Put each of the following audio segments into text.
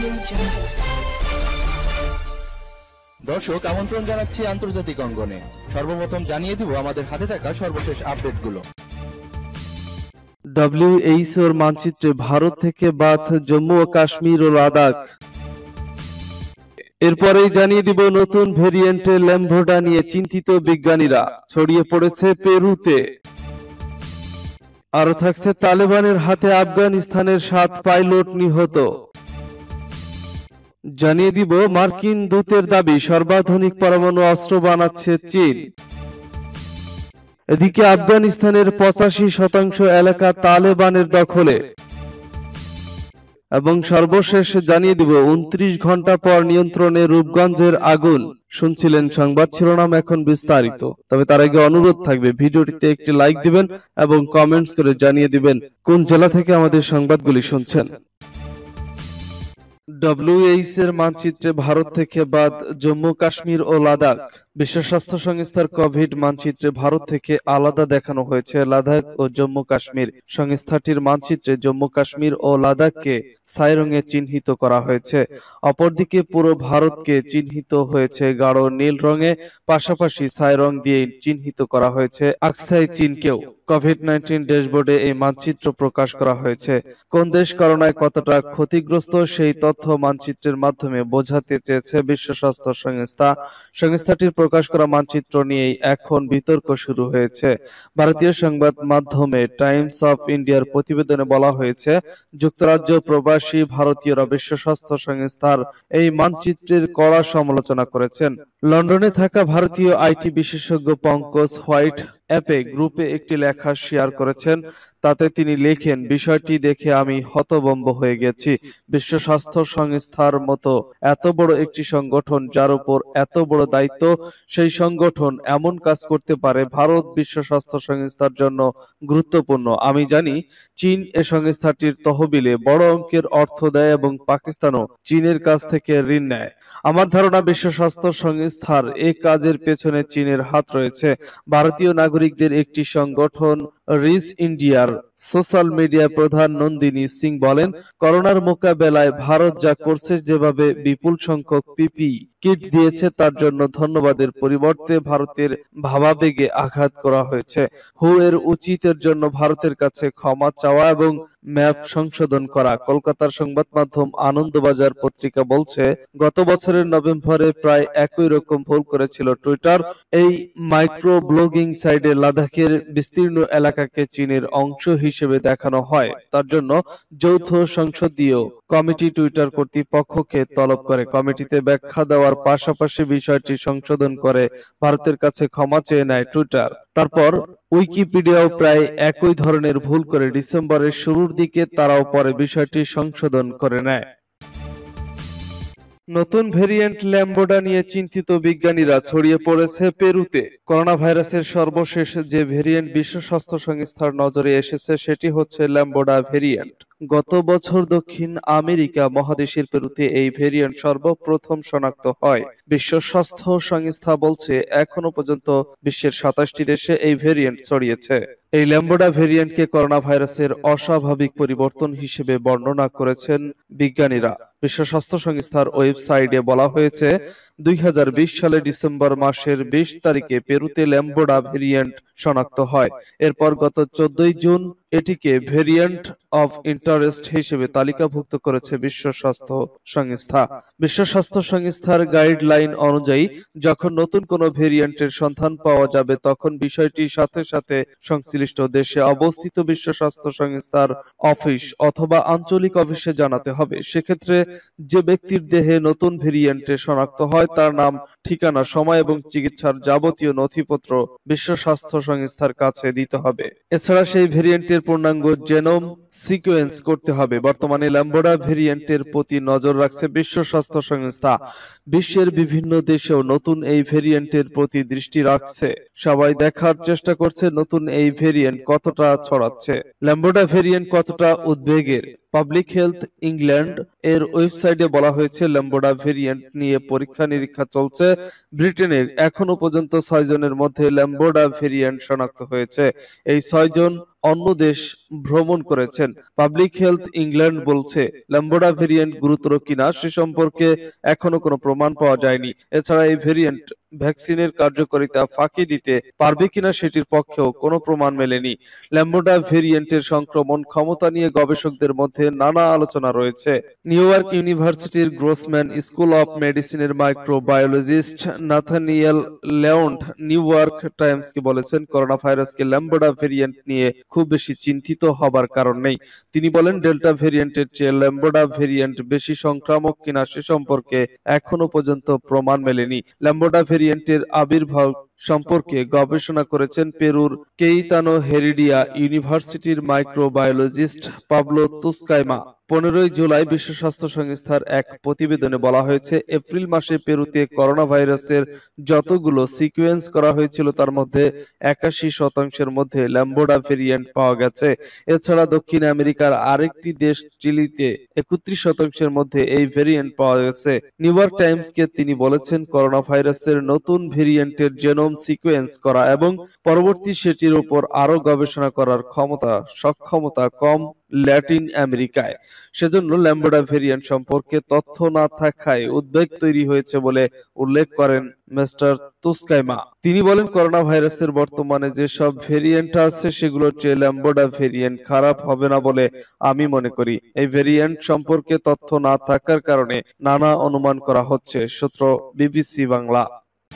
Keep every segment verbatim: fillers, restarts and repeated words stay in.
দর্শক আমন্ত্রণ জানাচ্ছি আন্তর্জাতিক অঙ্গনে। সর্বপ্রথম জানিয়ে দিব আমাদের হাতে থাকা সর্বশেষ আপডেটগুলো। ডব্লিউএইচওর মানচিত্রে ভারত থেকে বাদ জম্মু ও কাশ্মীর ও লাদাখ। এরপরেই জানিয়ে দিব নতুন ভেরিয়েন্টের ল্যাম্বোডা নিয়ে চিন্তিত বিজ্ঞানীরা, ছড়িয়ে পড়েছে পেরুতে। আরো থাকছে তালেবানের হাতে আফগানিস্তানের সাত পাইলট নিহত। জানিয়ে দিব মার্কিন দূতের দাবি সর্বাধুনিক পরমাণু অস্ত্র বানাচ্ছে চীন। এদিকে আফগানিস্তানের পঁচাশি শতাংশ এলাকা তালেবানের দখলে। এবং সর্বশেষ জানিয়ে দিব উনত্রিশ ঘন্টা পর নিয়ন্ত্রণে রূপগঞ্জের আগুন। শুনছিলেন সংবাদ শিরোনাম, এখন বিস্তারিত। তবে তার আগে অনুরোধ থাকবে ভিডিওটিতে একটি লাইক দিবেন এবং কমেন্টস করে জানিয়ে দিবেন কোন জেলা থেকে আমাদের সংবাদগুলি শুনছেন। ডব্লিউএইচ এর মানচিত্রে ভারত থেকে বাদ জম্মু কাশ্মীর ও লাদাখ। বিশ্ব স্বাস্থ্য সংস্থার কোভিড মানচিত্রে ভারত থেকে আলাদা দেখানো হয়েছে লাদাখ ও জম্মু কাশ্মীর। সংস্থাটির মানচিত্রে জম্মু কাশ্মীর ও লাদাখকে ছাই রঙে চিহ্নিত করা হয়েছে। অপরদিকে পুরো ভারতকে চিহ্নিত হয়েছে গাঢ় নীল রঙে, পাশাপাশি ছাই রং দিয়ে চিহ্নিত করা হয়েছে আকসাই চীনকেও। কোভিড নাইন্টিন ড্যাশবোর্ডে এই মানচিত্র প্রকাশ করা হয়েছে। কোন দেশ করোনায় কতটা ক্ষতিগ্রস্ত সেই তথ্য মানচিত্রের মাধ্যমে বোঝাতে চেয়েছে বিশ্ব স্বাস্থ্য সংস্থা। সংস্থাটির প্রকাশ করা মানচিত্র নিয়েই এখন বিতর্ক শুরু হয়েছে। ভারতীয় সংবাদ মাধ্যমে টাইমস অফ ইন্ডিয়ার প্রতিবেদনে বলা হয়েছে, যুক্তরাজ্য প্রবাসী ভারতীয়রা বিশ্ব স্বাস্থ্য সংস্থার এই মানচিত্রের কড়া সমালোচনা করেছেন। লন্ডনে থাকা ভারতীয় আইটি বিশেষজ্ঞ পঙ্কজ হোয়াইট অ্যাপে গ্রুপে একটি লেখা শেয়ার করেছেন। তাতে তিনি লেখেন, বিষয়টি দেখে আমি হতভম্ব হয়ে গেছি। বিশ্ব স্বাস্থ্য সংস্থার মতো এত বড় একটি সংগঠন, যার উপর এত বড় দায়িত্ব, সেই সংগঠন এমন কাজ করতে পারে। ভারত বিশ্ব স্বাস্থ্য সংস্থার জন্য গুরুত্বপূর্ণ। আমি জানি চীন এ সংস্থাটির তহবিলে বড় অঙ্কের অর্থ দেয় এবং পাকিস্তানও চীনের কাছ থেকে ঋণ নেয়। আমার ধারণা বিশ্ব স্বাস্থ্য সংস্থার এ কাজের পেছনে চীনের হাত রয়েছে। ভারতীয় নাগরিকদের একটি সংগঠন রিচ ইন্ডিয়ার সোশ্যাল মিডিয়া প্রধান নন্দিনী সিং বলেন, করোনার মোকাবেলায় ভারত যা করছে, যেভাবে বিপুল সংখ্যক পিপি কিট দিয়েছে, তার জন্য ধন্যবাদের পরিবর্তে ভারতের ভাবাবেগে আঘাত করা হয়েছে। হু এর উচিতের জন্য ভারতের কাছে ক্ষমা চাওয়া এবং ম্যাপ সংশোধন করা। কলকাতার সংবাদ মাধ্যম আনন্দবাজার পত্রিকা বলছে, গত বছরের নভেম্বরে প্রায় একই রকম ভুল করেছিল টুইটার। এই মাইক্রো ব্লগিং সাইটে লাদাখের বিস্তীর্ণ এলাকাকে চীনের অংশ হিসেবে দেখানো হয়। তার জন্য যৌথ সংসদীয় কমিটি টুইটার কর্তৃপক্ষকে তলব করে। কমিটিতে ব্যাখ্যা দেওয়ার পাশাপাশি বিষয়টি সংশোধন করে ভারতের কাছে ক্ষমা চেয়ে নেয় টুইটার। তারপর উইকিপিডিয়াও প্রায় একই ধরনের ভুল করে ডিসেম্বরের শুরুর দিকে তারাও পরে বিষয়টি সংশোধন করে নেয়। নতুন ভেরিয়েন্ট ল্যাম্বোডা নিয়ে চিন্তিত বিজ্ঞানীরা, ছড়িয়ে পড়েছে পেরুতে। করোনা ভাইরাসের সর্বশেষ যে ভেরিয়েন্ট বিশ্ব স্বাস্থ্য সংস্থার নজরে এসেছে সেটি হচ্ছে ল্যাম্বোডা ভেরিয়েন্ট। গত বছর দক্ষিণ আমেরিকা মহাদেশের পেরুতে এই ভেরিয়েন্ট সর্বপ্রথম শনাক্ত হয়। বিশ্ব স্বাস্থ্য সংস্থা বলছে, এখনো পর্যন্ত বিশ্বের সাতাশটি দেশে এই ভেরিয়েন্ট ছড়িয়েছে। এই ল্যাম্বোডা ভেরিয়েন্টকে করোনা ভাইরাসের অস্বাভাবিক পরিবর্তন হিসেবে বর্ণনা করেছেন বিজ্ঞানীরা। বিশ্ব স্বাস্থ্য সংস্থার ওয়েবসাইটে বলা হয়েছে, দুই হাজার বিশ সালে ডিসেম্বর মাসের বিশ তারিখে পেরুতে ল্যাম্বোডা ভেরিয়েন্ট শনাক্ত হয়। এরপর গত চোদ্দই জুন এটিকে ভেরিয়েন্ট অফ ইন্টারেস্ট হিসেবে তালিকাভুক্ত করেছে বিশ্ব স্বাস্থ্য সংস্থা। বিশ্ব স্বাস্থ্য সংস্থার গাইডলাইন অনুযায়ী যখন নতুন কোনো ভেরিয়েন্টের সন্ধান পাওয়া যাবে, তখন বিষয়টি সাথে সাথে সংশ্লিষ্ট দেশে অবস্থিত বিশ্ব স্বাস্থ্য সংস্থার অফিস অথবা আঞ্চলিক অফিসে জানাতে হবে। সেক্ষেত্রে যে ব্যক্তির দেহে নতুন ভেরিয়েন্টে শনাক্ত হয়, তার নাম, ঠিকানা, সময় এবং চিকিৎসার যাবতীয় নথিপত্র বিশ্ব স্বাস্থ্য সংস্থার কাছে দিতে হবে। এছাড়া সেই ভেরিয়েন্টের পূর্ণাঙ্গ জেনোম সিকোয়েন্স করতে হবে। বর্তমানে ল্যাম্বোডা ভেরিয়েন্টের প্রতি নজর রাখছে বিশ্ব স্বাস্থ্য সংস্থা। বিশ্বের বিভিন্ন দেশেও নতুন এই ভেরিয়েন্টের প্রতি দৃষ্টি রাখছে। সবাই দেখার চেষ্টা করছে নতুন এই ভেরিয়েন্ট কতটা ছড়াচ্ছে, ল্যাম্বোডা ভেরিয়েন্ট কতটা উদ্বেগের। পাবলিক হেলথ ইংল্যান্ড এর ওয়েবসাইটে বলা হয়েছে, ল্যাম্বোডা ভেরিয়েন্ট নিয়ে পরীক্ষা নিরীক্ষা চলছে। ব্রিটেনের এখনো পর্যন্ত ছয় জনের মধ্যে ল্যাম্বোডা ভেরিয়েন্ট শনাক্ত হয়েছে। এই ছয় জন অন্য দেশ ভ্রমণ করেছেন। পাবলিক হেলথ ইংল্যান্ড বলছে ল্যাম্বোডা ভেরিয়েন্ট গুরুতর কিনা সে সম্পর্কে এখনো কোনো প্রমাণ পাওয়া যায়নি। এছাড়া এই ভেরিয়েন্ট ভ্যাকসিনের কার্যকারিতা ফাঁকি দিতে পারবে কিনা সেটির পক্ষেও কোনো প্রমাণ মেলেনি। ল্যাম্বোডা ভেরিয়েন্টের সংক্রমণ ক্ষমতা নিয়ে গবেষকদের মধ্যে নানা আলোচনা রয়েছে। নিউ ইয়র্ক ইউনিভার্সিটির গ্রোসম্যান স্কুল অফ মেডিসিনের microbiologist Nathaniel Landau New York টাইমসকে বলেছেন, করোনা ভাইরাসকে ল্যাম্বোডা ভেরিয়েন্ট নিয়ে খুব বেশি চিন্তিত হবার কারণ নেই। তিনি বলেন, ডেল্টা ভেরিয়েন্টের চেয়ে ল্যাম্বোডা ভেরিয়েন্ট বেশি সংক্রামক কিনা সে সম্পর্কে এখনো পর্যন্ত প্রমাণ মেলেনি। ল্যাম্বোডা ভেরিয়েন্টের আবির্ভাব সম্পর্কে গবেষণা করেছেন পেরুর কেইতানো হেরিডিয়া ইউনিভার্সিটির মাইক্রোবায়োলজিস্ট পাবলো তুসকাইমা। পনেরোই জুলাই বিশ্ব স্বাস্থ্য সংস্থার এক প্রতিবেদনে বলা হয়েছে, এপ্রিল মাসে পেরুতে করোনা ভাইরাসের যতগুলো সিকোয়েন্স করা হয়েছিল তার মধ্যে একাশি শতাংশের মধ্যে ল্যাম্বোডা ভেরিয়েন্ট পাওয়া গেছে। এছাড়া দক্ষিণ আমেরিকার আরেকটি দেশ চিলিতে একত্রিশ শতাংশের মধ্যে এই ভেরিয়েন্ট পাওয়া গেছে। নিউ ইয়র্ক টাইমসকে তিনি বলেছেন, করোনা ভাইরাসের নতুন ভেরিয়েন্টের জেনোম সিকোয়েন্স করা এবং পরবর্তী সেটির উপর আরো গবেষণা করার ক্ষমতা সক্ষমতা কম ল্যাটিন আমেরিকায়। সেজন্য ল্যাম্বোডা ভেরিয়েন্ট সম্পর্কে তথ্য না থাকায় উদ্বেগ তৈরি হয়েছে বলে উল্লেখ করেন মিস্টার তুসকাইমা। তিনি বলেন, করোনা ভাইরাসের বর্তমানে যেসব ভেরিয়েন্ট আছে সেগুলোর চেয়ে ল্যাম্বোডা ভেরিয়েন্ট খারাপ হবে না বলে আমি মনে করি। এই ভেরিয়েন্ট সম্পর্কে তথ্য না থাকার কারণে নানা অনুমান করা হচ্ছে। সূত্র বিবিসি বাংলা।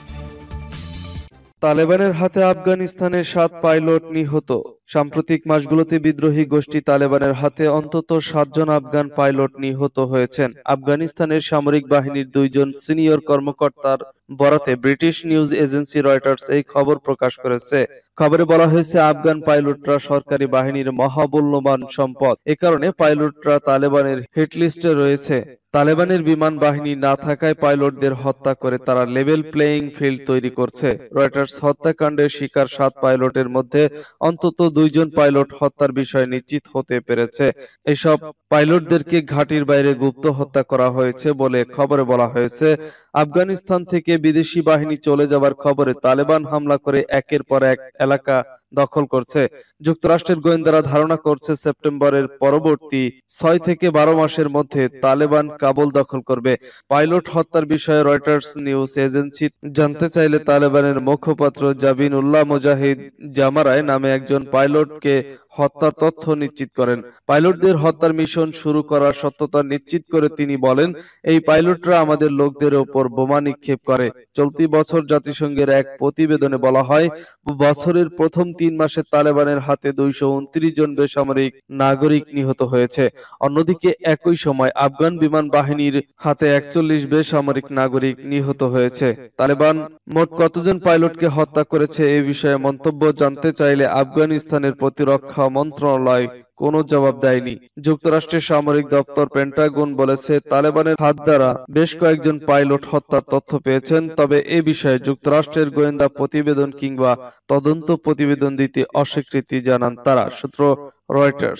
তালেবানের হাতে আফগানিস্তানের সাত পাইলট নিহত। সাম্প্রতিক মাসগুলোতে বিদ্রোহী গোষ্ঠী তালেবানের হাতে অন্তত সাতজন আফগান পাইলট নিহত হয়েছেন। আফগানিস্তানের সামরিক বাহিনীর দুইজন সিনিয়র কর্মকর্তার বরাতে ব্রিটিশ নিউজ এজেন্সি রয়টার্স এই খবর প্রকাশ করেছে। খবরে বলা হয়েছে, আফগান পাইলটরা সরকারি বাহিনীর মহামূল্যবান সম্পদ। এ কারণে পাইলটরা তালেবানের হিটলিস্টে রয়েছে। তালেবানের বিমান বাহিনী না থাকায় পাইলটদের হত্যা করে তারা লেভেল প্লেয়িং ফিল্ড তৈরি করছে। রয়টার্স হত্যাকাণ্ডের শিকার সাত পাইলটের মধ্যে অন্তত দুইজন পাইলট হত্যার বিষয় নিশ্চিত হতে পেরেছে। এসব পাইলটদেরকে ঘাঁটির বাইরে গুপ্ত হত্যা করা হয়েছে বলে খবরে বলা হয়েছে। আফগানিস্তান থেকে বিদেশি বাহিনী চলে যাবার খবরে তালেবান হামলা করে একের পর এক এলাকা দখল করছে। যুক্তরাষ্ট্রের গোয়েন্দারা ধারণা করছে, সেপ্টেম্বরের পরবর্তী ছয় থেকে বারো মাসের মধ্যে তালেবান কাবুল দখল করবে। পাইলট হত্যার বিষয়ে রয়টার্স নিউজ এজেন্সি জানতে চাইলে তালেবানের মুখপাত্র জাবিন উল্লাহ মুজাহিদ জামারায় নামে একজন পাইলটকে হত্যার তথ্য নিশ্চিত করেন। পাইলটদের হত্যার মিশন শুরু করার সত্যতা নিশ্চিত করে তিনি বলেন, এই পাইলটরা আমাদের লোকদের ওপর বোমা নিক্ষেপ করে। চলতি বছর জাতিসংঘের এক প্রতিবেদনে বলা হয়, বছরের প্রথম তিন মাসে তালেবানের হাতে দুইশো উনত্রিশ জন বেসামরিক নাগরিক নিহত হয়েছে। অন্যদিকে একই সময় আফগান বিমান বাহিনীর হাতে একচল্লিশ বেসামরিক নাগরিক নিহত হয়েছে। তালেবান মোট কতজন পাইলটকে হত্যা করেছে এ বিষয়ে মন্তব্য জানতে চাইলে আফগানিস্তানের প্রতিরক্ষা মন্ত্রণালয় কোনো জবাব দেয়নি। যুক্তরাষ্ট্রের সামরিক দপ্তর পেন্টাগন বলেছে, তালেবানের হাত দ্বারা বেশ কয়েকজন পাইলট হত্যার তথ্য পেয়েছেন, তবে এ বিষয়ে যুক্তরাষ্ট্রের গোয়েন্দা প্রতিবেদন কিংবা তদন্ত প্রতিবেদন দিতে অস্বীকৃতি জানান তারা। সূত্র রয়টার্স।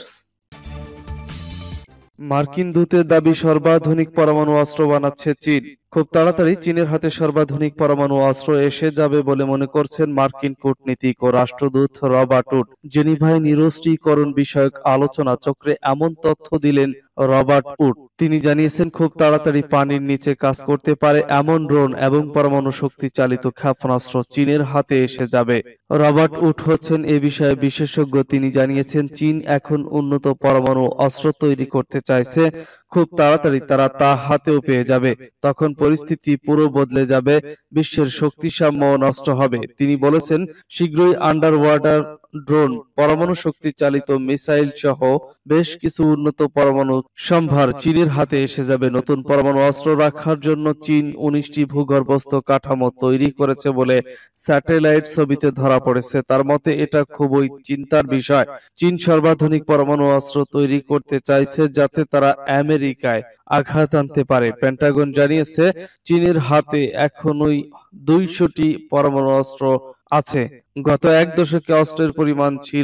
মার্কিন দূতের দাবি, সর্বাধুনিক পরমাণু অস্ত্র বানাচ্ছে চীন। খুব তাড়াতাড়ি চীনের হাতে সর্বাধুনিক পরমাণু অস্ত্র এসে যাবে বলে মনে করছেন মার্কিন কূটনীতিক ও রাষ্ট্রদূত রবার্ট উড। জেনিভায় নিরস্ত্রীকরণ বিষয়ক আলোচনা চক্রে এমন তথ্য দিলেন রবার্ট উড। তিনি জানিয়েছেন, খুব তাড়াতাড়ি পানির নিচে কাজ করতে পারে এমন ড্রোন এবং পরমাণু শক্তি চালিত ক্ষেপণাস্ত্র চীনের হাতে এসে যাবে। রবার্ট উড হচ্ছেন এ বিষয়ে বিশেষজ্ঞ। তিনি জানিয়েছেন, চীন এখন উন্নত পরমাণু অস্ত্র তৈরি করতে চাইছে। খুব তাড়াতাড়ি তারা তা হাতেও পেয়ে যাবে। তখন পরিস্থিতি পুরো বদলে যাবে, বিশ্বের শক্তিসাম্য নষ্ট হবে। তিনি বলেছেন, শীঘ্রই আন্ডার ওয়াটার ড্রোন, পরমাণু শক্তি চালিত মিসাইল সহ বেশ কিছু উন্নত পরমাণু সম্ভার চীনের হাতে এসে যাবে। নতুন পরমাণু অস্ত্র রাখার জন্য চীন উনিশটি ভূগর্ভস্থ কাঠামো তৈরি করেছে বলে স্যাটেলাইট ছবিতে ধরা পড়েছে। তার মতে এটা খুবই চিন্তার বিষয়। চীন সর্বাধুনিক পরমাণু অস্ত্র তৈরি করতে চাইছে যাতে তারা আমেরিকায় আঘাত আনতে পারে। পেন্টাগন জানিয়েছে, চীনের হাতে এখনই দুইশোটি পরমাণু অস্ত্র আছে। গত এক দশকে অস্ত্রের পরিমাণ ছিল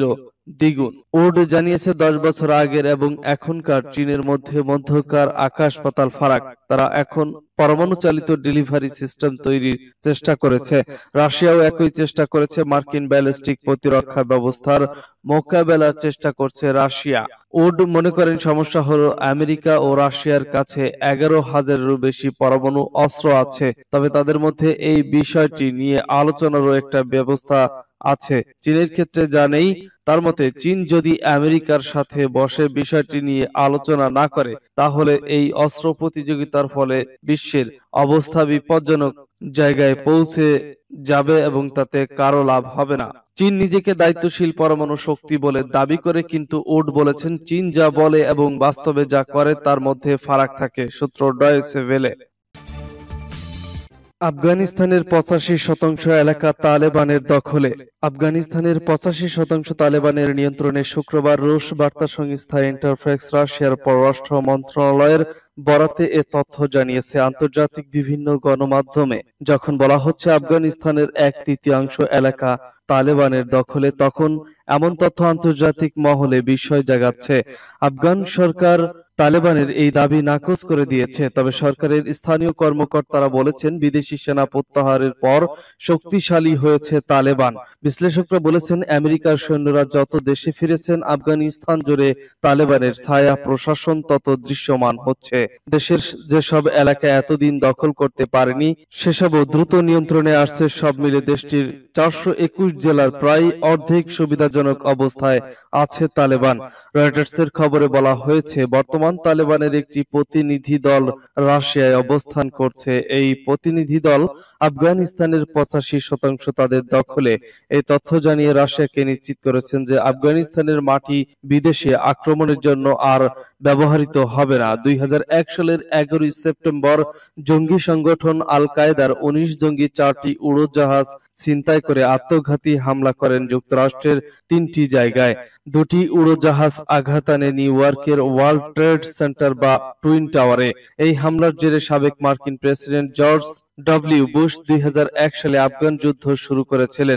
দ্বিগুণ। ওড জানিয়েছে দশ বছর আগের এবং এখনকার চীনের মধ্যে মধ্যকার আকাশ পাতাল ফারাক। তারা এখন পরমাণু চালিত ডেলিভারি সিস্টেম তৈরির চেষ্টা করেছে। রাশিয়াও একই চেষ্টা করেছে। মার্কিন ব্যালিস্টিক প্রতিরক্ষা ব্যবস্থার মোকাবেলার চেষ্টা করছে রাশিয়া। উড মনে করেন সমস্যা হলো আমেরিকা ও রাশিয়ার কাছে এগারো হাজারেরও বেশি পরমাণু অস্ত্র আছে, তবে তাদের মধ্যে এই বিষয়টি নিয়ে আলোচনারও একটা ব্যবস্থা আছে। চীনের ক্ষেত্রে যা নেই, তার মতে চীন যদি আমেরিকার সাথে বসে বিষয়টি নিয়ে আলোচনা না করে, তাহলে এই অস্ত্র প্রতিযোগিতার ফলে বিশ্বের অবস্থা বিপজ্জনক জায়গায় পৌঁছে যাবে এবং তাতে কারো লাভ হবে না। চীন নিজেকে দায়িত্বশীল পরমাণু শক্তি বলে দাবি করে, কিন্তু উড বলেছেন চীন যা বলে এবং বাস্তবে যা করে তার মধ্যে ফারাক থাকে। সূত্র ডয়েচে ভেলে। আফগানিস্তানের পঁচাশি শতাংশ এলাকা তালেবানের দখলে। আফগানিস্তানের পঁচাশি শতাংশ তালেবানের নিয়ন্ত্রণে। শুক্রবার রুশ বার্তা সংস্থা ইন্টারফ্যাক্স রাশিয়ার পররাষ্ট্র মন্ত্রণালয়ের বরাতে এ তথ্য জানিয়েছে আন্তর্জাতিক বিভিন্ন গণমাধ্যমে। যখন বলা হচ্ছে আফগানিস্তানের এক তৃতীয়াংশ এলাকা তালেবানের দখলে, তখন এমন তথ্য আন্তর্জাতিক মহলে বিস্ময় জাগাচ্ছে। আফগান সরকার তালেবানের এই দাবি নাকচ করে দিয়েছে, তবে সরকারের স্থানীয় কর্মকর্তারা বলেছেন বিদেশি সেনা প্রত্যাহারের পর শক্তিশালী হয়েছে তালেবান। বিশ্লেষকরা বলেছেন আমেরিকার সৈন্যরা যত দেশে ফিরেছেন, আফগানিস্তান জুড়ে তালেবানের ছায়া প্রশাসন তত দৃশ্যমান হচ্ছে। দেশের যেসব এলাকা এতদিন দখল করতে পারেনি, সেসবও দ্রুত নিয়ন্ত্রণে আসছে। সব মিলে দেশটির চারশো একুশ জেলার প্রায় অর্ধেক সুবিধাজনক অবস্থায় আছে তালেবান। রয়টার্সের খবরে বলা হয়েছে বর্তমান তালেবানের একটি প্রতিনিধি দল রাশিয়ায় অবস্থান করছে। এই প্রতিনিধি দল আফগানিস্তানের পঁচাশি শতাংশ তাদের দখলে। এই তথ্য জানিয়ে রাশিয়াকে নিশ্চিত করেছেন যে আফগানিস্তানের মাটি বিদেশে আক্রমণের জন্য আর ব্যবহৃত হবে না। দুই হাজার এক সালের এগারোই সেপ্টেম্বর জঙ্গি সংগঠন আল কায়েদার উনিশ জঙ্গি চারটি উড়োজাহাজ ছিনতাই করে আত্মঘাতী হামলা করেন যুক্তরাষ্ট্রের তিনটি জায়গায়। দুটি উড়োজাহাজ আঘাত আনে নিউ ইয়র্কের ওয়ার্ল্ড ট্রেড সেন্টার বা টুইন টাওয়ারে। এই হামলার জেরে সাবেক মার্কিন প্রেসিডেন্ট জর্জ ডব্লিউ বুশ দুই হাজার এক সালে আফগান যুদ্ধ শুরু করেছিলেন।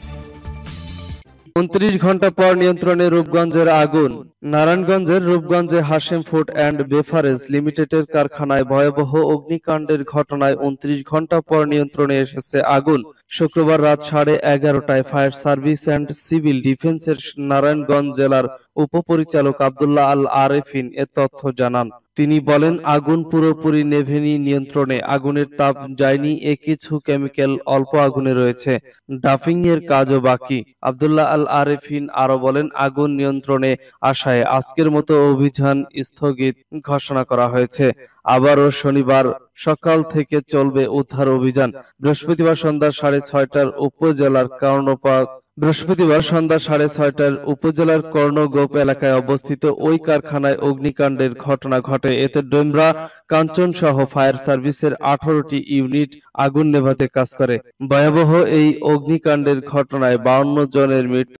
উনত্রিশ ঘন্টা পর নিয়ন্ত্রণে রূপগঞ্জের আগুন। নারায়ণগঞ্জের রূপগঞ্জে হাশেম ফুড অ্যান্ড বেভারেজ লিমিটেডের কারখানায় ভয়াবহ অগ্নিকাণ্ডের ঘটনায় উনত্রিশ ঘন্টা পর নিয়ন্ত্রণে এসেছে আগুন। শুক্রবার রাত সাড়ে এগারোটায় ফায়ার সার্ভিস অ্যান্ড সিভিল ডিফেন্সের নারায়ণগঞ্জ জেলার উপপরিচালক আব্দুল্লাহ আল আরেফিন এ তথ্য জানান। তিনি বলেন, আগুন পুরোপুরি নেভেনি, নিয়ন্ত্রণে আগুনের তাপ যায়নি, এ কিছু কেমিক্যাল অল্প আগুনে রয়েছে, ডাফিং এর কাজও বাকি। আব্দুল্লাহ আল আরেফিন আরো বলেন, আগুন নিয়ন্ত্রণে আসায় আজকের মতো অভিযান স্থগিত ঘোষণা করা হয়েছে। আবারও শনিবার সকাল থেকে চলবে উদ্ধার অভিযান। বৃহস্পতিবার সন্ধ্যা সাড়ে ছয়টার উপজেলার কর্ণপাক বৃহস্পতিবার সন্ধ্যা সাড়ে ছয়টার উপজেলার কর্ণগোপ এলাকায় অবস্থিত ওই কারখানায় অগ্নিকাণ্ডের ঘটনা ঘটে। এতে ডোমরা, কাঞ্চন সহ ফায়ার সার্ভিসের আঠারোটি ইউনিট আগুন নেভাতে কাজ করে। ভয়াবহ এই অগ্নিকাণ্ডের ঘটনায় বাউন্ন জনের মৃত্যু